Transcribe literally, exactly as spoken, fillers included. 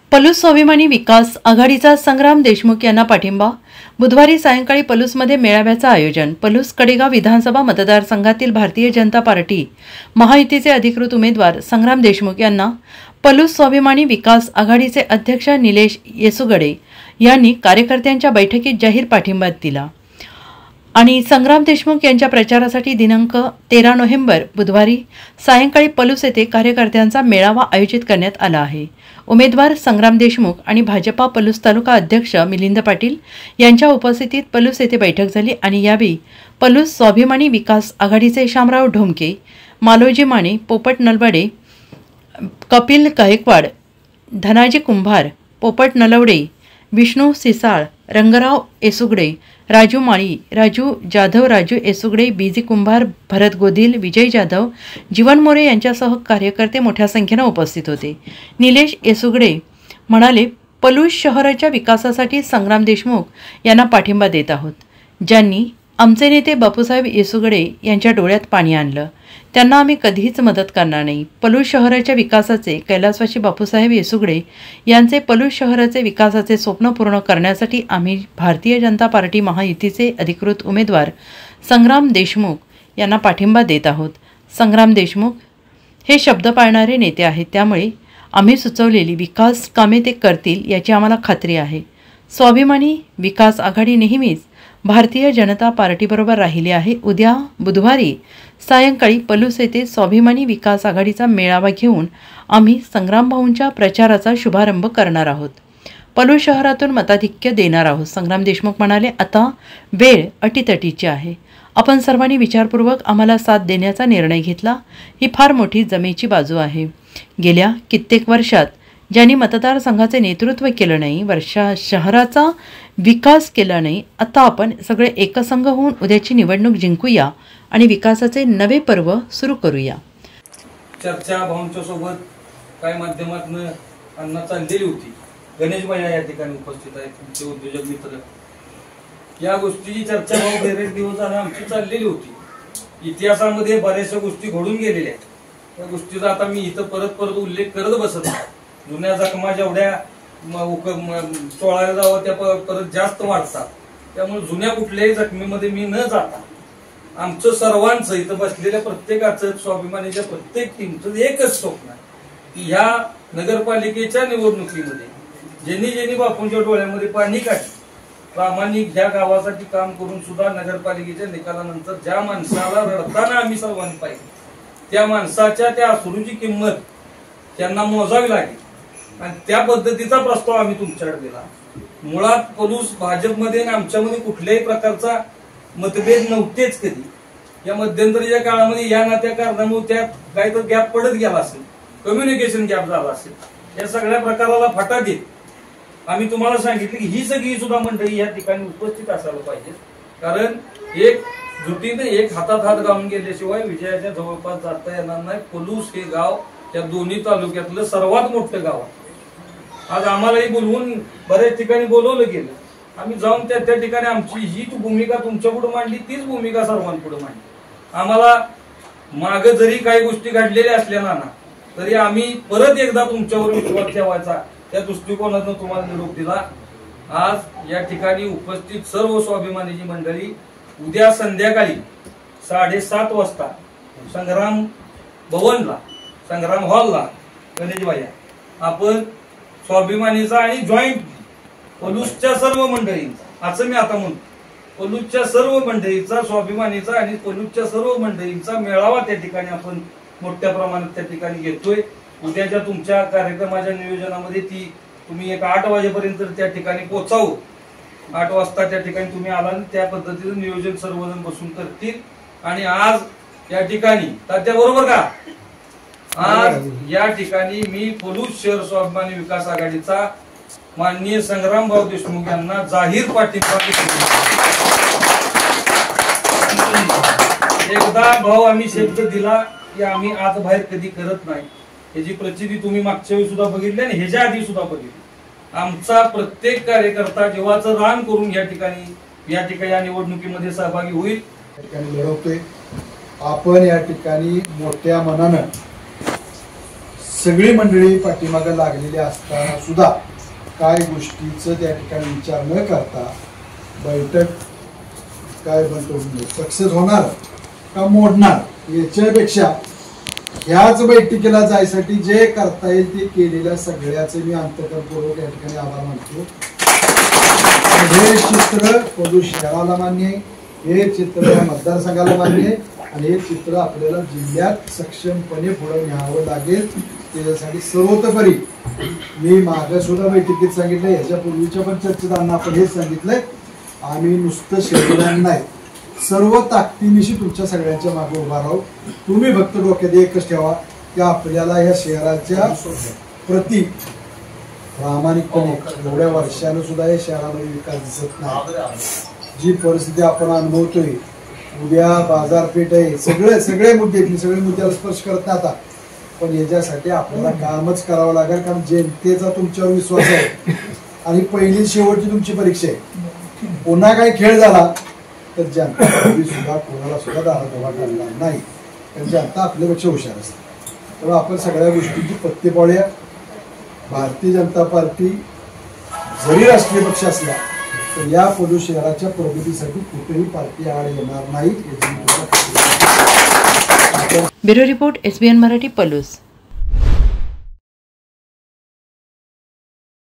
पलूस स्वाभिमानी विकास आघाडीचा संग्राम देशमुख यांना पाठिंबा। बुधवारी सायंकाळी पलूसमध्ये मेळाव्याचं आयोजन। पलूस कडेगाव विधानसभा मतदारसंघातील भारतीय जनता पार्टी महायुतीचे अधिकृत उमेदवार संग्राम देशमुख यांना पलूस स्वाभिमानी विकास आघाडीचे अध्यक्ष निलेश येसुगडे यांनी कार्यकर्त्यांच्या बैठकीत जाहीर पाठिंबा दिला आणि संग्राम देशमुख यांच्या प्रचारासाठी दिनांक तेरा नोव्हेंबर बुधवारी सायंकाळी पलूस येथे कार्यकर्त्यांचा मेळावा आयोजित करण्यात आला आहे। उमेदवार संग्राम देशमुख आणि भाजपा पलूस तालुका अध्यक्ष मिलिंद पाटील यांच्या उपस्थितीत पलूस येथे बैठक झाली आणि यावेळी पलूस स्वाभिमानी विकास आघाडीचे शामराव ढोमके, मालोजी माने, पोपट नलवडे, कपिल गायकवाड, धनाजी कुंभार, पोपट नलवडे, विष्णू सिसाळ, रंगराव येसुगडे, राजू माळी, राजू जाधव, राजू येसुगडे, बीजी कुंभार, भरत गोदिल, विजय जाधव, जीवन मोरे यांच्यासह कार्यकर्ते मोठ्या संख्येने उपस्थित होते। निलेश येसुगडे म्हणाले, पलूस शहराच्या विकासासाठी संग्राम देशमुख यांना पाठिंबा देत आहोत, ज्यांनी आमचे नेते बापूसाहेब येसुगडे यांच्या डोळ्यात पाणी आणलं, त्यांना आम्ही कधीच मदत करणार नाही। पलूस शहराच्या विकासाचे कैलासवासी बापूसाहेब येसुगडे यांचे पलूस शहराचे विकासाचे स्वप्न पूर्ण करण्यासाठी आम्ही भारतीय जनता पार्टी महायुतीचे अधिकृत उमेदवार संग्राम देशमुख यांना पाठिंबा देत आहोत। संग्राम देशमुख हे शब्द पाळणारे नेते आहेत, त्यामुळे आम्ही सुचवलेली विकास कामे ते करतील याची आम्हाला खात्री आहे। स्वाभिमानी विकास आघाडी नेहमीच भारतीय जनता पार्टीबरोबर राहिली आहे। उद्या बुधवारी सायंकाळी पलूस येथे स्वाभिमानी विकास आघाडीचा मेळावा घेऊन आम्ही संग्राम भाऊंच्या प्रचाराचा शुभारंभ करणार आहोत। पलूस शहरातून मताधिक्य देणार आहोत। संग्राम देशमुख म्हणाले, आता वेळ अटीतटीची आहे, आपण सर्वांनी विचारपूर्वक आम्हाला साथ देण्याचा निर्णय घेतला, ही फार मोठी जमेची बाजू आहे। गेल्या कित्येक वर्षात ज्यांनी मतदारसंघाचे नेतृत्व केलं नाही, वर्षा शहराचा विकास केला नाही, आता आपण सगळे एकसंघ होऊन उद्याची निवडणूक जिंकूया आणि विकासाचे नवे पर्व सुरू करूया। चर्चा भाऊंच्या सोबत काही माध्यमातून अण्णा चाललेली होती। गणेश भैया या ठिकाणी उपस्थित आहेत, तुमचे उद्योजक मित्र। या गोष्टीची चर्चा भाऊ बरेच दिवस झाले आमची चाललेली होती। इतिहासामध्ये बऱ्याचशा गोष्टी घडून गेलेल्या आहेत, त्या गोष्टीचा आता मी इथं परत परत उल्लेख करत बसत नाही। जुन्या जखमा जेवढ्या चोळायला जावं त्या परत जास्त वाढतात, त्यामुळे जुन्या कुठल्याही जखमीमध्ये मी न जाता आमचं सर्वांचं इथं बसलेल्या प्रत्येकाचं स्वाभिमानीच्या प्रत्येक टीमचं एकच स्वप्न आहे की ह्या नगरपालिकेच्या निवडणुकीमध्ये ज्यांनी ज्यांनी बापूंच्या डोळ्यामध्ये पाणी काढले, प्रामाणिक ह्या गावासाठी काम करून सुद्धा नगरपालिकेच्या निकालानंतर ज्या माणसाला रडताना आम्ही सर्वांनी पाहिजे, त्या माणसाच्या त्या अश्रूची किंमत त्यांना मोजावी लागेल आणि त्या पद्धतीचा प्रस्ताव आम्ही तुमच्याकडे दिला। मुळात पलूस भाजपमध्ये आणि आमच्यामध्ये कुठल्याही प्रकारचा मतभेद नव्हतेच कधी। या मध्यंतरीच्या काळामध्ये या ना त्या कारणामुळे त्यात काही तर गॅप पडत गेला असेल, कम्युनिकेशन गॅप झाला असेल, या सगळ्या प्रकाराला फाटा देत आम्ही तुम्हाला सांगितलं की ही सगळी सुद्धा मंडळी या ठिकाणी उपस्थित असायला पाहिजे, कारण एक जुटीने एक हातात हात घालून गेल्याशिवाय विजयाच्या जवळपास जाता येणार नाही। पलूस हे गाव या दोन्ही तालुक्यातलं सर्वात मोठं गाव आहे। आज आम्हालाही बोलवून बऱ्याच ठिकाणी बोलवलं गेलं, आम्ही जाऊन त्या त्या ठिकाणी आमची ही भूमिका तुमच्या पुढे मांडली, तीच भूमिका सर्वांपुढे मांडली। आम्हाला माग जरी काही गोष्टी घडलेल्या असल्या ना तरी आम्ही परत एकदा तुमच्यावर विश्वास ठेवायचा त्या दृष्टिकोनातून तुम्हाला निरोप दिला। आज या ठिकाणी उपस्थित सर्व स्वाभिमानीची मंडळी उद्या संध्याकाळी साडेसात वाजता संग्राम भवनला, संग्राम हॉलला गणेश भैया आपण स्वाभिमानीचा आणि जॉईंट पलूसच्या सर्व मंडळींचा, असं मी आता म्हणतो, पलूसच्या सर्व मंडळीचा, स्वाभिमानीचा आणि पलूसच्या सर्व मंडळींचा मेळावा त्या ठिकाणी आपण मोठ्या प्रमाणात त्या ठिकाणी घेतोय। उद्याच्या तुमच्या कार्यक्रमाच्या नियोजनामध्ये ती तुम्ही एक आठ वाजेपर्यंत त्या ठिकाणी पोहोचावं। आठ वाजता त्या ठिकाणी तुम्ही आला आणि त्या पद्धतीचं नियोजन सर्वजण बसून करतील। आणि आज या ठिकाणी त्याच्याबरोबर का आज या ठिकाणी मी पलूस शहर स्वाभिमानी विकास आघाडीचा माननीय संग्रामभाऊ देशमुख यांना जाहीर पाठिंबा एकदा भाऊ आम्ही शब्द दिला की आम्ही आत बाहेर कधी करत नाही, याची प्रचिती तुम्ही मागच्या वेळी सुद्धा बघितली आणि ह्याच्या आधी सुद्धा बघितली। आमचा प्रत्येक कार्यकर्ता जीवाचं रान करून या ठिकाणी या ठिकाणी या निवडणुकीमध्ये सहभागी होईल, लढवतोय। आपण या ठिकाणी मोठ्या मनानं सगळी मंडळी पाठीमागे लागलेली असताना सुद्धा काय गोष्टीचं त्या ठिकाणी विचार न करता बैठक काय म्हणतो सक्सेस होणार का मोडणार याच्यापेक्षा ह्याच बैठकीला जायसाठी जे करता येईल ते केलेल्या सगळ्याचे मी अंतकरणपूर्वक या ठिकाणी आभार मानतो. हे चित्र पदू शहराला मान्य आहे, हे चित्र या मतदारसंघाला मान्य आहे आणि हे चित्र आपल्याला जिल्ह्यात सक्षमपणे पुढे न्यावं लागेल. त्याच्यासाठी सर्वतोपरी मी मागे सुद्धा बैठकीत सांगितलं, याच्या पूर्वीच्या पण चर्चेत आपण हेच सांगितलंय, आम्ही नुसतं शहरांना नाही सर्व ताकदीनिशी तुमच्या सगळ्यांच्या मागे उभा राहू. तुम्ही फक्त डोक्यात एकच ठेवा की आपल्याला या शहराच्या प्रति प्रामाणिकपणे एवढ्या वर्षानं सुद्धा या शहरामध्ये विकास दिसत नाही. जी परिस्थिती आपण अनुभवतोय, उद्या बाजारपेठ आहे, सगळे सगळे मुद्दे मी सगळे मुद्द्याला स्पर्श करत नाही आता, पण याच्यासाठी आपल्याला कामच करावं लागेल. कारण जनतेचा तुमच्यावर विश्वास आहे आणि पहिली शेवटची तुमची परीक्षा आहे. पुन्हा काही खेळ झाला तर जनता सुद्धा कोणाला सुद्धा दारात उभा करणार नाही, कारण जनता आपल्यापेक्षा हुशार असते. तेव्हा आपण सगळ्या गोष्टींची पत्ते पाळूया. भारतीय जनता पार्टी जरी राष्ट्रीय पक्ष असला तर या पदू शहराच्या प्रगतीसाठी कुठेही पार्टी आड येणार नाही. Bureau report, SBN Marathi, Palus.